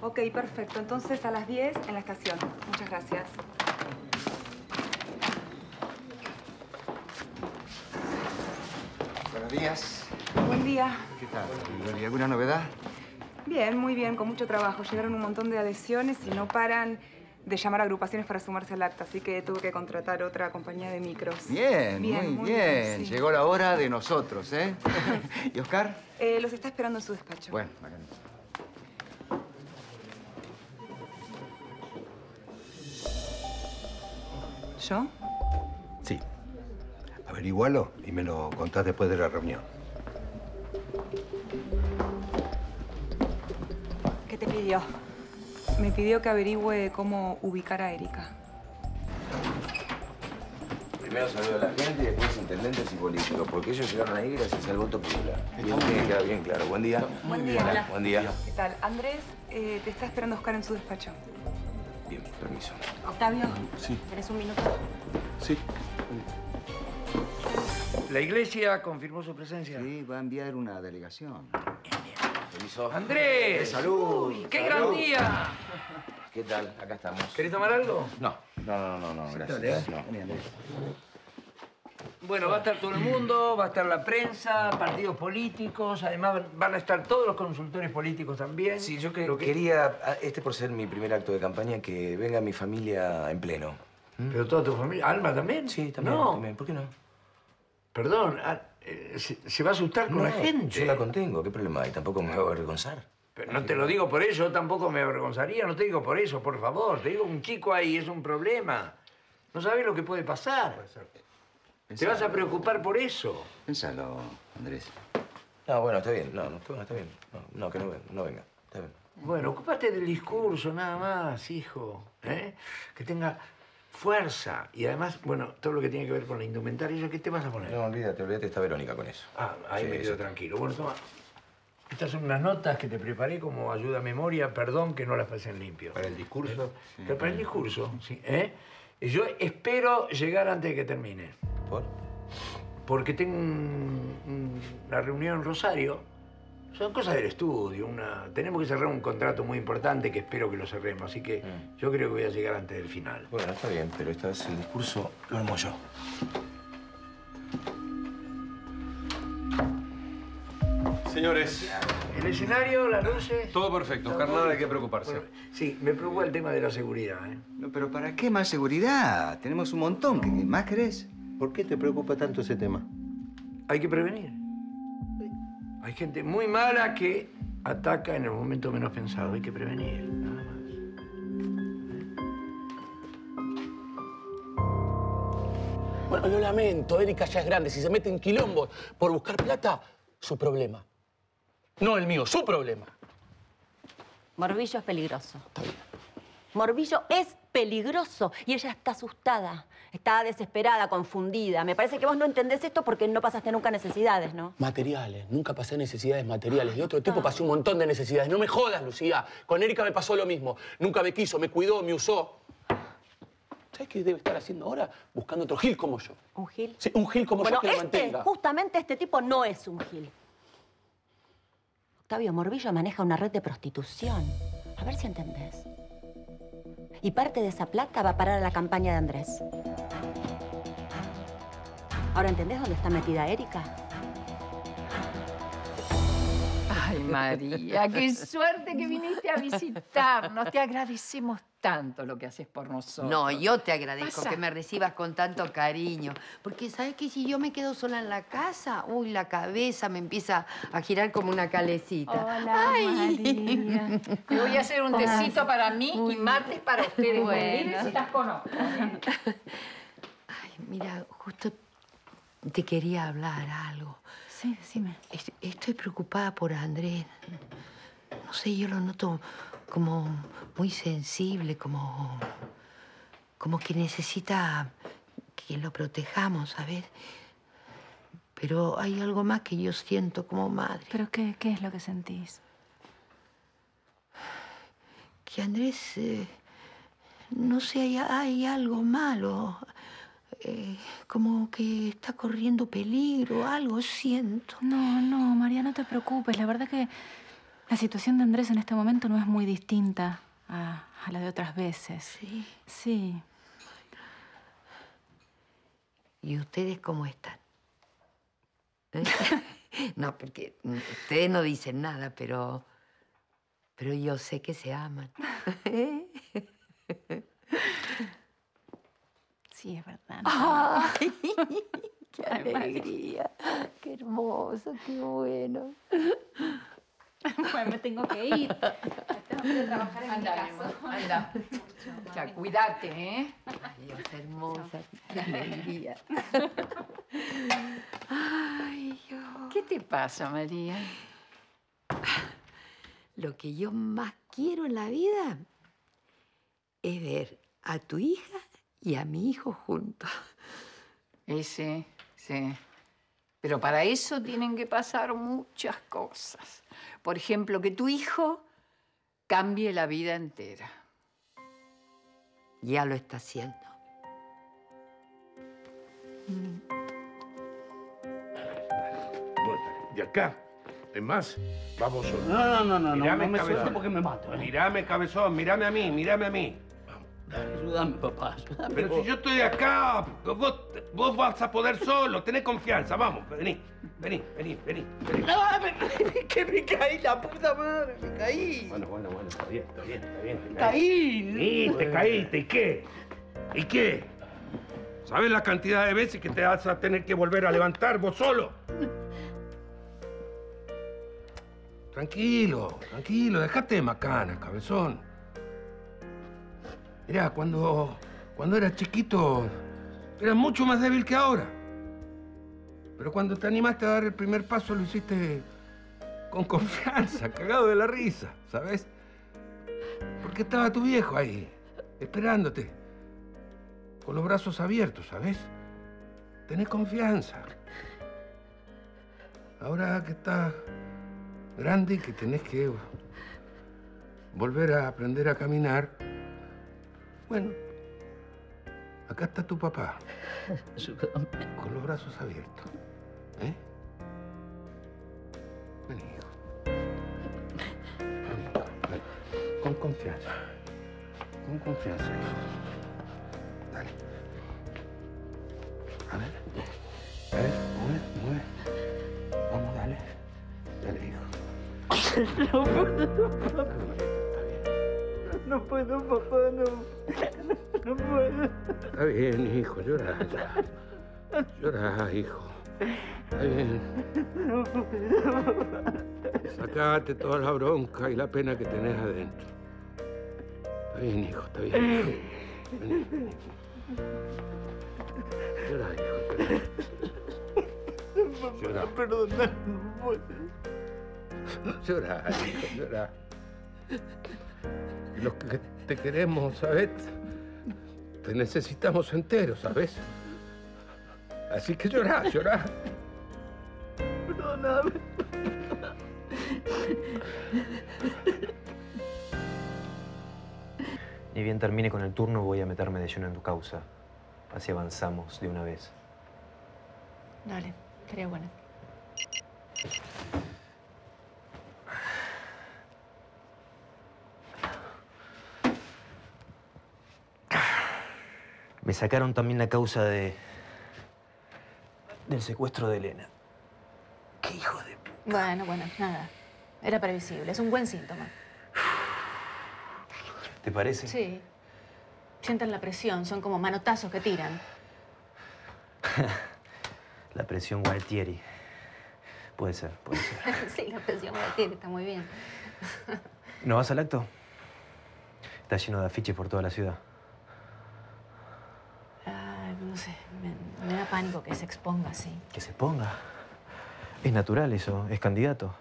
Ok, perfecto. Entonces a las 10 en la estación. Muchas gracias. Buenos días. Buen día. ¿Qué tal, Gloria? ¿Alguna novedad? Bien, muy bien, con mucho trabajo. Llegaron un montón de adhesiones y no paran de llamar a agrupaciones para sumarse al acta, así que tuve que contratar otra compañía de micros. Bien, muy bien. Sí. Llegó la hora de nosotros, ¿eh? ¿Y Oscar? Los está esperando en su despacho. Bueno, bacán. ¿Yo? Sí. Averigualo y me lo contás después de la reunión. ¿Qué te pidió? Me pidió que averigüe cómo ubicar a Erika. Primero saludo a la gente y después intendentes y políticos, porque ellos llegaron ahí gracias al voto popular. Y eso tiene que quedar bien claro. Buen día. Buen día. Hola. Buen día. ¿Qué tal? Andrés, te está esperando Oscar en su despacho. Bien, permiso. Octavio, Sí. ¿tenés un minuto? Sí. La iglesia confirmó su presencia. Sí, va a enviar una delegación. Permiso. ¡Andrés! ¡Salud! Uy, ¡qué gran día! ¿Qué tal? Acá estamos. ¿Querés tomar algo? No, gracias. Dale, ¿eh? No. Vení, Andrés. Bueno, va a estar todo el mundo, va a estar la prensa, partidos políticos, además van a estar todos los consultores políticos también. Sí, yo quería, por ser mi primer acto de campaña, que venga mi familia en pleno. ¿Pero toda tu familia? ¿Alma también? Sí, también. No. También. ¿Por qué no? Perdón, se va a asustar con la gente. Yo la contengo. ¿Qué problema hay? Tampoco me voy a avergonzar. Pero no te lo digo por eso, yo tampoco me avergonzaría, no te digo por eso, por favor. Te digo, un chico ahí es un problema. No sabes lo que puede pasar. Te vas a preocupar por eso. Pénsalo, Andrés. No, bueno, está bien. No, está bien. No, que no venga. Está bien. Bueno, ocúpate del discurso nada más, hijo. ¿Eh? Que tenga fuerza. Y además, bueno, todo lo que tiene que ver con la indumentaria, ¿qué te vas a poner? No, olvídate, está Verónica con eso. Ah, ahí Sí, me quedo sí. tranquilo. Bueno, toma. Estas son unas notas que te preparé como ayuda a memoria. Perdón que no las pasé en limpio. ¿Para el discurso? Que para el discurso, sí. ¿Eh? Y yo espero llegar antes de que termine. ¿Por? Porque tengo una reunión en Rosario. Son cosas del estudio. Tenemos que cerrar un contrato muy importante que espero que lo cerremos. Así que yo creo que voy a llegar antes del final. Bueno, está bien, pero esta vez el discurso lo armo yo. Señores, El escenario, las luces... todo perfecto. Oscar, nada de qué preocuparse. Bueno, sí, me preocupa el tema de la seguridad, ¿eh? No, pero ¿para qué más seguridad? Tenemos un montón. ¿Qué más querés? ¿Por qué te preocupa tanto ese tema? Hay que prevenir. Hay gente muy mala que ataca en el momento menos pensado. Hay que prevenir, nada más. Bueno, lo lamento, Erika ya es grande. Si se mete en quilombos por buscar plata, su problema. No el mío, su problema. Morbillo es peligroso. Está bien. Morbillo es peligroso y ella está asustada, está desesperada, confundida. Me parece que vos no entendés esto porque no pasaste nunca necesidades, ¿no? Materiales. Nunca pasé necesidades materiales. De otro tipo pasé un montón de necesidades. No me jodas, Lucía. Con Erika me pasó lo mismo. Nunca me quiso, me cuidó, me usó. ¿Sabes qué debe estar haciendo ahora? Buscando otro gil como yo. ¿Un gil? Sí, un gil como yo que la Bueno, mantenga. justamente este tipo no es un gil. Octavio Morbillo maneja una red de prostitución. A ver si entendés. Y parte de esa plata va a parar a la campaña de Andrés. ¿Ahora entendés dónde está metida Erika? Ay, María, qué suerte que viniste a visitarnos. Te agradecemos tanto lo que haces por nosotros. No, yo te agradezco Pasa. que me recibas con tanto cariño. Porque, ¿sabes qué? Si yo me quedo sola en la casa, uy, la cabeza me empieza a girar como una calecita. Hola, María. Te voy a hacer un tecito para mí y mates para ustedes. Bueno. Si las conozco. Ay, mira, justo te quería hablar algo. Sí, decime. Estoy preocupada por Andrés. No sé, yo lo noto como muy sensible, como que necesita que lo protejamos, ¿sabes? Pero hay algo más que yo siento como madre. ¿Pero qué es lo que sentís? Que Andrés, no sé, hay algo malo. Como que está corriendo peligro, algo siento. No, María, no te preocupes. La verdad que La situación de Andrés en este momento no es muy distinta a la de otras veces. ¿Sí? Sí. ¿Y ustedes cómo están? ¿Eh? No, porque ustedes no dicen nada, pero yo sé que se aman. Sí, es verdad. ¡Ay! ¡Qué alegría! ¡Qué hermoso! ¡Qué bueno! Bueno, me tengo que ir. Tengo que ir a trabajar en mi casa. Anda. Ya, cuídate, ¿eh? Adiós, hermosa. ¡Qué alegría! Ay, Dios. ¿Qué te pasa, María? Lo que yo más quiero en la vida es ver a tu hija y a mi hijo juntos. Sí, sí. Pero para eso tienen que pasar muchas cosas. Por ejemplo, que tu hijo cambie la vida entera. Ya lo está haciendo. De acá. Es más, vamos solo. No, Mírame, no me cabezón. suelte porque me mato, ¿eh? Mírame, cabezón, mírame a mí, mírame a mí. Dale, ayúdame, papá, ayúdame. Pero si yo estoy acá, vos vas a poder solo, tenés confianza, vamos, vení. No, que me caí, la puta madre, me caí. Bueno, está bien. Caí. Sí, te caíste, ¿y qué? ¿Y qué? ¿Sabes la cantidad de veces que te vas a tener que volver a levantar vos solo? Tranquilo, dejate de macanas, cabezón. Mirá, cuando eras chiquito, eras mucho más débil que ahora. Pero cuando te animaste a dar el primer paso, lo hiciste con confianza, cagado de la risa, ¿sabes? Porque estaba tu viejo ahí, esperándote, con los brazos abiertos, ¿sabes? Tenés confianza. Ahora que estás grande y que tenés que volver a aprender a caminar, bueno, acá está tu papá. Ayúdame. Con los brazos abiertos. ¿Eh? Vení, hijo. Vení. Con confianza. Con confianza, hijo. Dale. A ver, mueve. Vamos, dale. Dale, hijo. No puedo, papá. No puedo, papá, no puedo. Está bien, hijo, llora. Llora, hijo. Está bien. No puedo, papá. Sacate toda la bronca y la pena que tenés adentro. Está bien, hijo, está bien. Vení. Llora, hijo, llora. Perdona, no puedo. Llora, hijo, llora. Los que te queremos, ¿sabes? Te necesitamos entero, ¿sabes? Así que llorá. Perdóname. Ni bien termine con el turno, voy a meterme de lleno en tu causa. Así avanzamos de una vez. Dale, estaría bueno. Me sacaron también la causa del secuestro de Elena. ¡Qué hijo de puta! Bueno, nada. Era previsible. Es un buen síntoma. ¿Te parece? Sí. Sientan la presión. Son como manotazos que tiran. La presión Gualtieri. Puede ser. Sí, la presión Gualtieri está muy bien. ¿No vas al acto? Está lleno de afiches por toda la ciudad. No sé, me da pánico que se exponga así. ¿Que se ponga? Es natural eso, es candidato.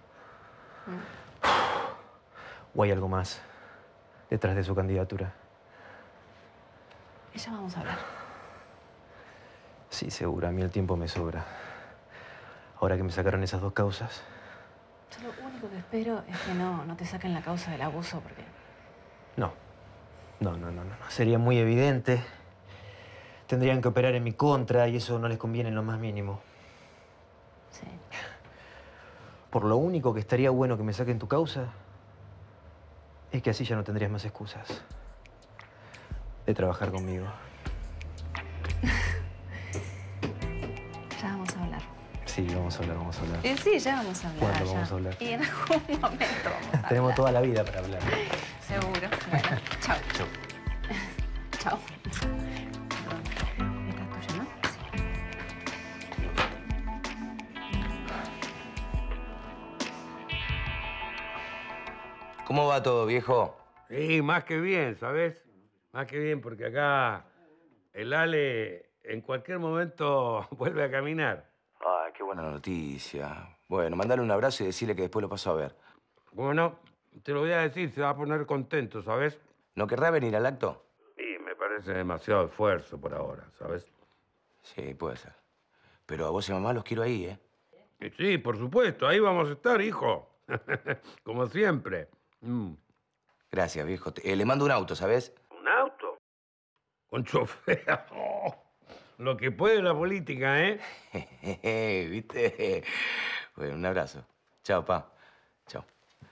¿O hay algo más detrás de su candidatura? Eso vamos a hablar. Sí, seguro. A mí el tiempo me sobra. Ahora que me sacaron esas dos causas. Yo lo único que espero es que no te saquen la causa del abuso, porque... No. Sería muy evidente. Tendrían que operar en mi contra y eso no les conviene en lo más mínimo. Sí. por lo único que estaría bueno que me saquen tu causa es que así ya no tendrías más excusas de trabajar conmigo. Ya vamos a hablar. Sí, vamos a hablar, vamos a hablar. Sí, ya vamos a hablar. ¿Cuándo ya. vamos a hablar? Y en algún momento vamos a Tenemos hablar. toda la vida para hablar. Seguro. Bueno, chao. Chau. Chao. Perdón. Esta es tuya, ¿no? ¿Cómo va todo, viejo? Sí, más que bien, ¿sabes? Más que bien, porque acá el Ale en cualquier momento vuelve a caminar. Ay, qué buena noticia. Bueno, mandale un abrazo y decirle que después lo paso a ver. Bueno, te lo voy a decir, se va a poner contento, ¿sabes? ¿No querrá venir al acto? Sí, me parece demasiado esfuerzo por ahora, ¿sabes? Sí, puede ser. Pero a vos y a mamá los quiero ahí, ¿eh? Sí, por supuesto, ahí vamos a estar, hijo. Como siempre. Gracias, viejo. Le mando un auto, ¿sabes? ¿Un auto? Con chofer. Oh, lo que puede la política, ¿eh? ¿Viste? Bueno, un abrazo. Chao, pa. Chao.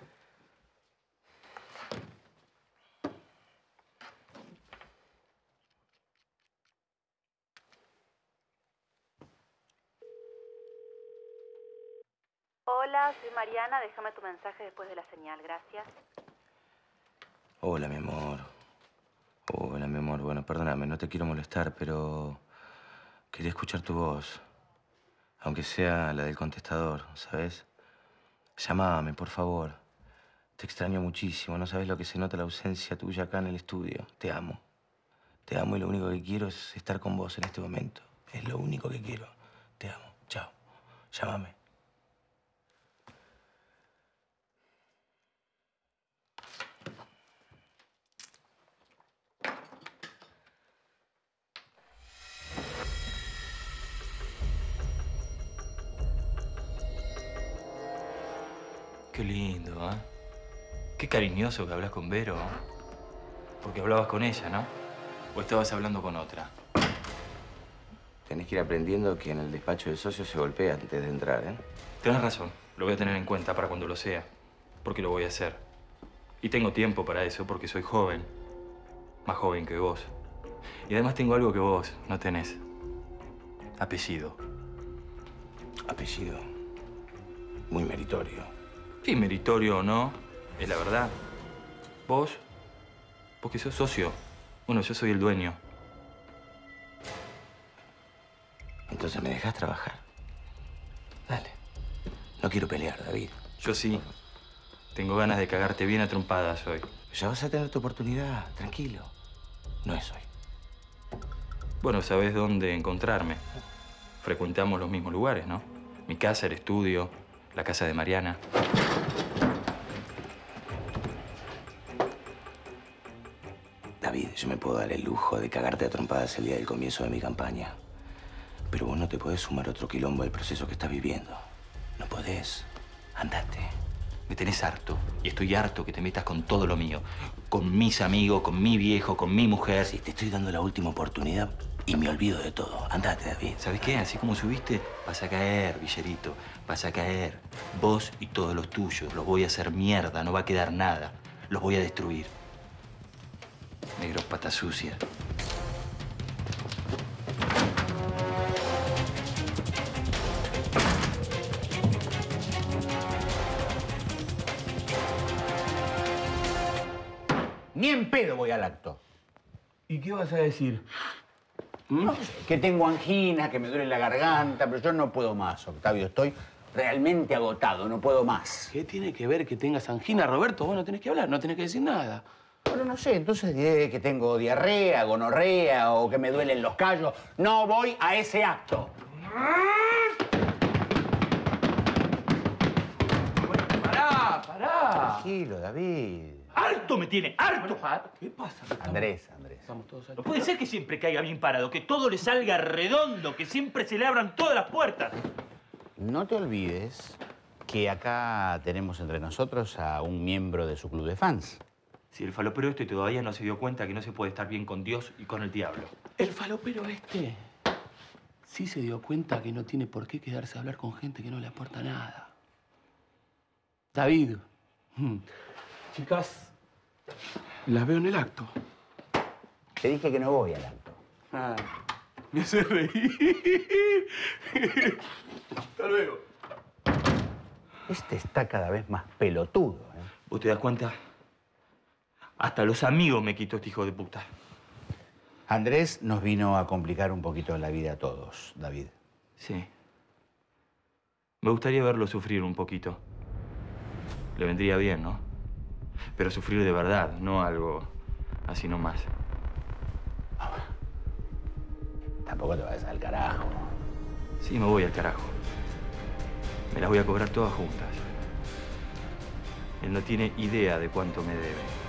Hola, soy Mariana. Déjame tu mensaje después de la señal. Gracias. Hola, mi amor. Hola, mi amor. Bueno, perdóname, no te quiero molestar, pero quería escuchar tu voz. Aunque sea la del contestador, ¿sabes? Llámame, por favor. Te extraño muchísimo. No sabes lo que se nota la ausencia tuya acá en el estudio. Te amo. Te amo y lo único que quiero es estar con vos en este momento. Es lo único que quiero. Te amo. Chao. Llámame. Qué lindo, ¿eh? Qué cariñoso que hablas con Vero. Porque hablabas con ella, ¿no? ¿O estabas hablando con otra? Tenés que ir aprendiendo que en el despacho del socio se golpea antes de entrar, ¿eh? Tenés razón. Lo voy a tener en cuenta para cuando lo sea. Porque lo voy a hacer. Y tengo tiempo para eso porque soy joven. Más joven que vos. Y además tengo algo que vos no tenés. Apellido. Apellido. Muy meritorio. Sí, meritorio o no, es la verdad. Vos que sos socio. Bueno, yo soy el dueño. Entonces me dejás trabajar. Dale. No quiero pelear, David. Yo sí. Tengo ganas de cagarte bien a trompadas hoy. Ya vas a tener tu oportunidad, tranquilo. No es hoy. Bueno, sabés dónde encontrarme. Frecuentamos los mismos lugares, ¿no? Mi casa, el estudio, la casa de Mariana. David, yo me puedo dar el lujo de cagarte a trompadas el día del comienzo de mi campaña. Pero vos no te podés sumar otro quilombo al proceso que estás viviendo. No podés. Andate. Me tenés harto. Y estoy harto que te metas con todo lo mío. Con mis amigos, con mi viejo, con mi mujer. Sí, te estoy dando la última oportunidad y me olvido de todo. Andate, David. ¿Sabes qué? Así como subiste, vas a caer, Villerito. Vas a caer. Vos y todos los tuyos. Los voy a hacer mierda. No va a quedar nada. Los voy a destruir. Negro pata sucia. Ni en pedo voy al acto. ¿Y qué vas a decir? No sé, que tengo angina, que me duele la garganta, pero yo no puedo más, Octavio. Estoy realmente agotado, no puedo más. ¿Qué tiene que ver que tengas angina, Roberto? Vos no tenés que hablar, no tenés que decir nada. Bueno, no sé, entonces diré que tengo diarrea, gonorrea o que me duelen los callos. No voy a ese acto. ¡Pará! Tranquilo, David. ¡Harto me tiene! ¡Harto! ¿Qué pasa? Andrés. Vamos todos No puede ser que siempre caiga bien parado, que todo le salga redondo, que siempre se le abran todas las puertas. No te olvides que acá tenemos entre nosotros a un miembro de su club de fans. Si el falopero este todavía no se dio cuenta que no se puede estar bien con Dios y con el diablo. El falopero este sí se dio cuenta que no tiene por qué quedarse a hablar con gente que no le aporta nada. David. Chicas, las veo en el acto. Te dije que no voy al acto. Ah, me hace reír. Hasta luego. Este está cada vez más pelotudo, ¿eh? ¿Vos te das cuenta? Hasta los amigos me quitó este hijo de puta. Andrés nos vino a complicar un poquito la vida a todos, David. Sí. Me gustaría verlo sufrir un poquito. Le vendría bien, ¿no? Pero sufrir de verdad, no algo así nomás. Tampoco te vayas al carajo. Sí, me voy al carajo. Me las voy a cobrar todas juntas. Él no tiene idea de cuánto me debe.